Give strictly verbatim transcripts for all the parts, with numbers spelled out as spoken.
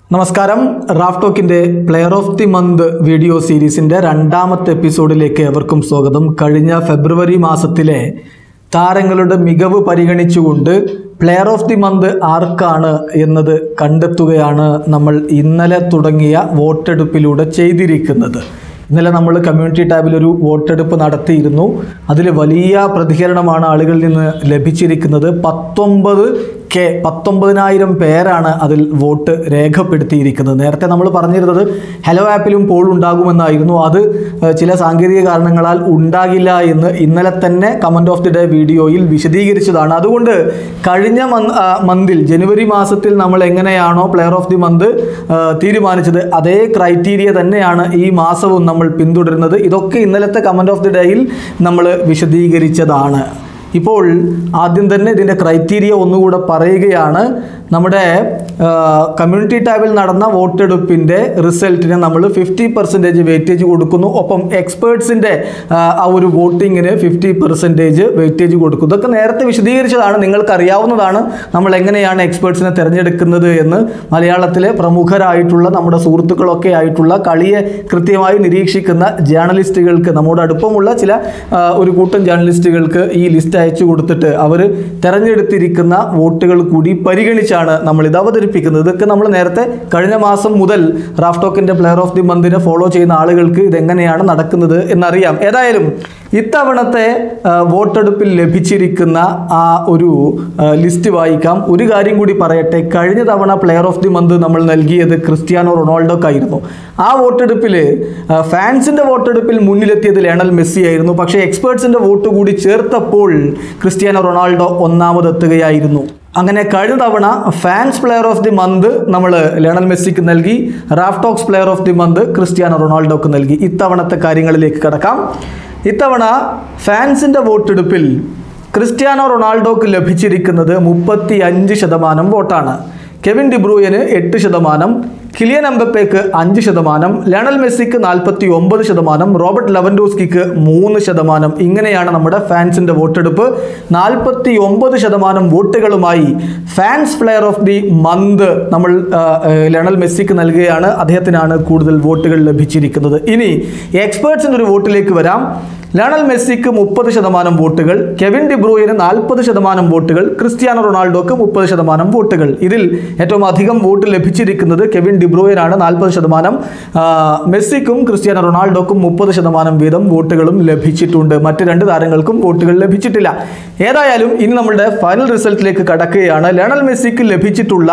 നമസ്കാരം. റാഫ് ടോക്കിൻ്റെ player of the month video സീരീസിൻ്റെ രണ്ടാമത്തെ എപ്പിസോഡിലേക്ക് എവർക്കും സ്വാഗതം. കഴിഞ്ഞ ഫെബ്രുവരി മാസത്തിലെ താരങ്ങളുടെ മികവ് പരിഗണിച്ചുകൊണ്ട് പ്ലെയർ ഓഫ് ദി മന്ത് ആർക്കാണ് എന്നത് കണ്ടെത്തുകയാണ് നമ്മൾ ഇന്നലെ തുടങ്ങിയ വോട്ടെടുപ്പിലൂടെ ചെയ്തിരിക്കുന്നത്. ഇന്നലെ നമ്മൾ കമ്മ്യൂണിറ്റി ടാബിൽ ഒരു വോട്ടെടുപ്പ് നടത്തിയിരുന്നു. അതിൽ വലിയ പ്രതികരണമാണ് ആളുകളിൽ നിന്ന് ലഭിച്ചിരിക്കുന്നത്. പത്തൊമ്പത് കെ പത്തൊമ്പതിനായിരം പേരാണ് അതിൽ വോട്ട് രേഖപ്പെടുത്തിയിരിക്കുന്നത്. നേരത്തെ നമ്മൾ പറഞ്ഞിരുന്നത് ഹലോ ആപ്പിലും പോൾ ഉണ്ടാകുമെന്നായിരുന്നു. അത് ചില സാങ്കേതിക കാരണങ്ങളാൽ ഉണ്ടാകില്ല എന്ന് ഇന്നലെ തന്നെ കമൻറ്റ് ഓഫ് ദി ഡേ വീഡിയോയിൽ വിശദീകരിച്ചതാണ്. അതുകൊണ്ട് കഴിഞ്ഞ മന്തിൽ ജനുവരി മാസത്തിൽ നമ്മൾ എങ്ങനെയാണോ പ്ലെയർ ഓഫ് ദി മന്ത് തീരുമാനിച്ചത് അതേ ക്രൈറ്റീരിയ തന്നെയാണ് ഈ മാസവും നമ്മൾ പിന്തുടരുന്നത്. ഇതൊക്കെ ഇന്നലത്തെ കമൻറ്റ് ഓഫ് ദി ഡേയിൽ നമ്മൾ വിശദീകരിച്ചതാണ്. ഇപ്പോൾ ആദ്യം തന്നെ ഇതിൻ്റെ ക്രൈറ്റീരിയ ഒന്നുകൂടെ പറയുകയാണ്. നമ്മുടെ കമ്മ്യൂണിറ്റി ടാബിൽ നടന്ന വോട്ടെടുപ്പിൻ്റെ റിസൾട്ടിന് നമ്മൾ ഫിഫ്റ്റി പെർസെൻറ്റേജ് വെയിറ്റേജ് കൊടുക്കുന്നു. ഒപ്പം എക്സ്പേർട്സിൻ്റെ ആ ഒരു വോട്ടിങ്ങിന് ഫിഫ്റ്റി പെർസെൻറ്റേജ് വെയിറ്റേജ് കൊടുക്കുന്നു. ഇതൊക്കെ നേരത്തെ വിശദീകരിച്ചതാണ്, നിങ്ങൾക്കറിയാവുന്നതാണ് നമ്മൾ എങ്ങനെയാണ് എക്സ്പേർട്സിനെ തിരഞ്ഞെടുക്കുന്നത് എന്ന്. മലയാളത്തിലെ പ്രമുഖരായിട്ടുള്ള നമ്മുടെ സുഹൃത്തുക്കളൊക്കെ ആയിട്ടുള്ള കളിയെ കൃത്യമായി നിരീക്ഷിക്കുന്ന ജേർണലിസ്റ്റുകൾക്ക്, നമ്മുടെ അടുപ്പമുള്ള ചില ഒരു കൂട്ടം ജേർണലിസ്റ്റുകൾക്ക് ഈ ലിസ്റ്റ് അയച്ചു കൊടുത്തിട്ട് അവർ തിരഞ്ഞെടുത്തിരിക്കുന്ന വോട്ടുകൾ കൂടി പരിഗണിച്ചാണ് നമ്മളിത് അവതരിപ്പിക്കുന്നത്. ഇതൊക്കെ നമ്മൾ നേരത്തെ കഴിഞ്ഞ മാസം മുതൽ റാഫ് ടോക്കിൻ്റെ പ്ലെയർ ഓഫ് ദി മന്തിനെ ഫോളോ ചെയ്യുന്ന ആളുകൾക്ക് ഇതെങ്ങനെയാണ് നടക്കുന്നത് എന്നറിയാം. ഏതായാലും ഇത്തവണത്തെ വോട്ടെടുപ്പിൽ ലഭിച്ചിരിക്കുന്ന ആ ഒരു ലിസ്റ്റ് വായിക്കാം. ഒരു കാര്യം കൂടി പറയട്ടെ, കഴിഞ്ഞ തവണ പ്ലെയർ ഓഫ് ദി മന്ത് നമ്മൾ നൽകിയത് ക്രിസ്ത്യാനോ റൊണാൾഡോക്കായിരുന്നു. ആ വോട്ടെടുപ്പിൽ ഫാൻസിൻ്റെ വോട്ടെടുപ്പിൽ മുന്നിലെത്തിയത് ലയണൽ മെസ്സി ആയിരുന്നു. പക്ഷേ എക്സ്പേർട്സിൻ്റെ വോട്ട് കൂടി ചേർത്തപ്പോൾ ക്രിസ്ത്യാനോ റൊണാൾഡോ ഒന്നാമതെത്തുകയായിരുന്നു. അങ്ങനെ കഴിഞ്ഞ തവണ fans player of the month നമ്മൾ ലയണൽ മെസ്സിക്ക് നൽകി, Raf Talks player of the month Cristiano റൊണാൾഡോക്ക് നൽകി. ഇത്തവണത്തെ കാര്യങ്ങളിലേക്ക് കടക്കാം. ഇത്തവണ ഫാൻസിൻ്റെ വോട്ടെടുപ്പിൽ ക്രിസ്ത്യാനോ റൊണാൾഡോക്ക് ലഭിച്ചിരിക്കുന്നത് മുപ്പത്തി അഞ്ച് ശതമാനം വോട്ടാണ്. കെവിൻ ഡിബ്രൂയന് എട്ട് ശതമാനം, കിലിയൻ എംബപ്പേക്ക് അഞ്ച് ശതമാനം, ലയണൽ മെസ്സിക്ക് നാൽപ്പത്തി ഒമ്പത് ശതമാനം, റോബർട്ട് ലെവൻഡോസ്കിക്ക് മൂന്ന് ശതമാനം. ഇങ്ങനെയാണ് നമ്മുടെ ഫാൻസിൻ്റെ വോട്ടെടുപ്പ്. നാൽപ്പത്തി ഒമ്പത് ശതമാനം വോട്ടുകളുമായി fans player of the month നമ്മൾ ലയണൽ മെസ്സിക്ക് നൽകുകയാണ്. അദ്ദേഹത്തിനാണ് കൂടുതൽ വോട്ടുകൾ ലഭിച്ചിരിക്കുന്നത്. ഇനി എക്സ്പേർട്സിൻ്റെ ഒരു വോട്ടിലേക്ക് വരാം. ലയണൽ മെസ്സിക്ക് മുപ്പത് ശതമാനം വോട്ടുകൾ, കെവിൻ ഡിബ്രൂയിന് നാൽപ്പത് ശതമാനം വോട്ടുകൾ, ക്രിസ്ത്യാനോ റൊണാൾഡോക്ക് മുപ്പത് ശതമാനം വോട്ടുകൾ. ഇതിൽ ഏറ്റവും അധികം വോട്ട് ലഭിച്ചിരിക്കുന്നത് കെവിൻ ഡിബ്രൂയിനാണ്, നാൽപ്പത് ശതമാനം. മെസ്സിക്കും ക്രിസ്ത്യാനോ റൊണാൾഡോക്കും മുപ്പത് ശതമാനം വീതം വോട്ടുകളും ലഭിച്ചിട്ടുണ്ട്. മറ്റ് രണ്ട് താരങ്ങൾക്കും വോട്ടുകൾ ലഭിച്ചിട്ടില്ല. ഏതായാലും ഇനി നമ്മളുടെ ഫൈനൽ റിസൾട്ടിലേക്ക് കടക്കുകയാണ്. ലയണൽ മെസ്സിക്ക് ലഭിച്ചിട്ടുള്ള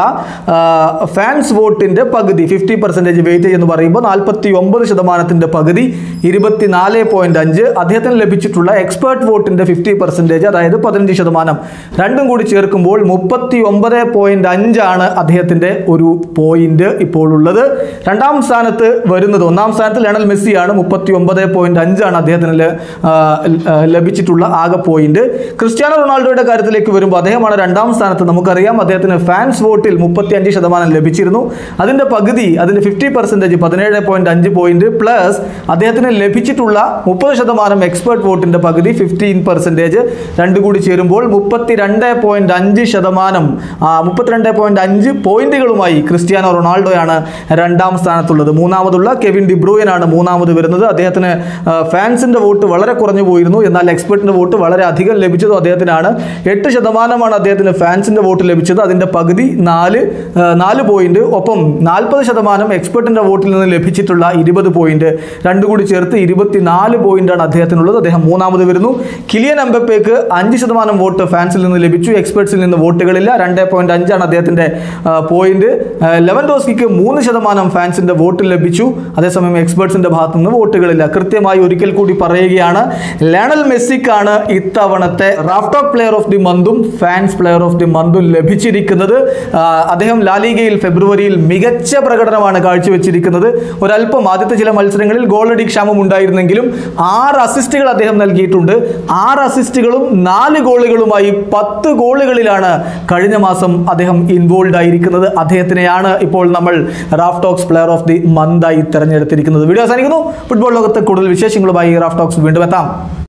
ഫാൻസ് വോട്ടിൻ്റെ പകുതി, ഫിഫ്റ്റി പെർസെൻറ്റേജ് വെയിറ്റേജ് എന്ന് പറയുമ്പോൾ നാൽപ്പത്തി ഒമ്പത് ശതമാനത്തിൻ്റെ പകുതി ഇരുപത്തിനാല് പോയിൻറ്റ് അഞ്ച്. അദ്ദേഹത്തിന് ലഭിച്ചിട്ടുള്ള എക്സ്പേർട്ട് വോട്ടിൻ്റെ ഫിഫ്റ്റി പെർസെൻറ്റേജ്, അതായത് പതിനഞ്ച് ശതമാനം, രണ്ടും കൂടി ചേർക്കുമ്പോൾ മുപ്പത്തി ഒമ്പത് പോയിൻറ്റ് അഞ്ചാണ് അദ്ദേഹത്തിൻ്റെ ഒരു പോയിന്റ് ഇപ്പോൾ ഉള്ളത്. രണ്ടാം സ്ഥാനത്ത് വരുന്നത്, ഒന്നാം സ്ഥാനത്ത് ലയണൽ മെസ്സിയാണ്, മുപ്പത്തി ഒമ്പത് പോയിൻറ്റ് അഞ്ചാണ് അദ്ദേഹത്തിന് ലഭിച്ചിട്ടുള്ള ആകെ പോയിന്റ്. ക്രിസ്ത്യാനോ റൊണാൾഡോയുടെ കാര്യത്തിലേക്ക് വരുമ്പോൾ അദ്ദേഹമാണ് രണ്ടാം സ്ഥാനത്ത്. നമുക്കറിയാം അദ്ദേഹത്തിന് ഫാൻസ് വോട്ടിൽ മുപ്പത്തി അഞ്ച് ശതമാനം ലഭിച്ചിരുന്നു. അതിൻ്റെ പകുതി, അതിൻ്റെ ഫിഫ്റ്റി പെർസെൻറ്റേജ് പതിനേഴ് പോയിൻറ്റ് അഞ്ച് പോയിന്റ് പ്ലസ് അദ്ദേഹത്തിന് ലഭിച്ചിട്ടുള്ള മുപ്പത് ശതമാനം എക്സ്പേർട്ട് വോട്ടിൻ്റെ പകുതി ഫിഫ്റ്റീൻ പെർസെൻറ്റേജ്, രണ്ടു കൂടി ചേരുമ്പോൾ മുപ്പത്തി രണ്ട് പോയിൻറ്റ് അഞ്ച് ശതമാനം, മുപ്പത്തിരണ്ട് പോയിൻറ്റ് അഞ്ച് പോയിന്റുകളുമായി ക്രിസ്ത്യാനോ റൊണാൾഡോയാണ് രണ്ടാം സ്ഥാനത്തുള്ളത്. മൂന്നാമതുള്ള കെവിൻ ഡിബ്രൂയനാണ് മൂന്നാമത് വരുന്നത്. അദ്ദേഹത്തിന് ഫാൻസിൻ്റെ വോട്ട് വളരെ കുറഞ്ഞു പോയിരുന്നു, എന്നാൽ എക്സ്പേർട്ടിൻ്റെ വോട്ട് വളരെ അധികം ലഭിച്ചതും അദ്ദേഹത്തിനാണ്. എട്ട് ശതമാനമാണ് അദ്ദേഹത്തിന് ഫാൻസിൻ്റെ വോട്ട് ലഭിച്ചത്. അതിൻ്റെ പകുതി നാല് നാല് പോയിന്റ്. ഒപ്പം നാൽപ്പത് ശതമാനം എക്സ്പേർട്ടിൻ്റെ വോട്ടിൽ നിന്ന് ലഭിച്ചിട്ടുള്ള ഇരുപത് പോയിന്റ്, രണ്ടു കൂടി ചേർത്ത് ഇരുപത്തിനാല് പോയിന്റാണ് അദ്ദേഹത്തിനുള്ളത്. അദ്ദേഹം മൂന്നാമത് വരുന്നു. കിലിയൻ എംബപ്പേക്ക് അഞ്ച് ശതമാനം വോട്ട് ഫാൻസിൽ നിന്ന് ലഭിച്ചു, എക്സ്പേർട്സിൽ നിന്ന് വോട്ടുകളില്ല. രണ്ട് പോയിന്റ് അഞ്ചാണ് അദ്ദേഹത്തിൻ്റെ പോയിന്റ്. ലെവൻഡോസ്കിക്ക് മൂന്ന് ശതമാനം ഫാൻസിൻ്റെ വോട്ട് ലഭിച്ചു, അതേസമയം എക്സ്പേർട്സിൻ്റെ ഭാഗത്തു നിന്ന് വോട്ടുകളില്ല. കൃത്യമായി ഒരിക്കൽ കൂടി പറയുകയാണ്, ലയണൽ മെസ്സിക്കാണ് ഇത്തവണത്തെ Raf Talk player of the മന്തും ഫാൻസ് പ്ലെയർ ഓഫ് ദി മന്തും ലഭിച്ചിരിക്കുന്നത്. അദ്ദേഹം ലാലിഗയിൽ ഫെബ്രുവരിയിൽ മികച്ച പ്രകടനമാണ് കാഴ്ചവെച്ചിരിക്കുന്നത്. ഒരല്പം ആദ്യത്തെ ചില മത്സരങ്ങളിൽ ഗോളടി ക്ഷാമം ഉണ്ടായിരുന്നെങ്കിലും ആറ് അസിസ്റ്റുകൾ അദ്ദേഹം നൽകിയിട്ടുണ്ട്. ആറ് അസിസ്റ്റുകളും നാല് ഗോളുകളുമായി പത്ത് ഗോളുകളിലാണ് കഴിഞ്ഞ മാസം അദ്ദേഹം ഇൻവോൾവ് ആയിരിക്കുന്നത്. അദ്ദേഹത്തിനെയാണ് ഇപ്പോൾ നമ്മൾ Raf Talks player of the മന്തായി തിരഞ്ഞെടുത്തിരിക്കുന്നത്. വീഡിയോ അവസാനിക്കുന്നു. ഫുട്ബോൾ ലോകത്തെ കൂടുതൽ വിശേഷങ്ങളുമായി റാഫ് ടോക്സ് വീണ്ടും എത്താം.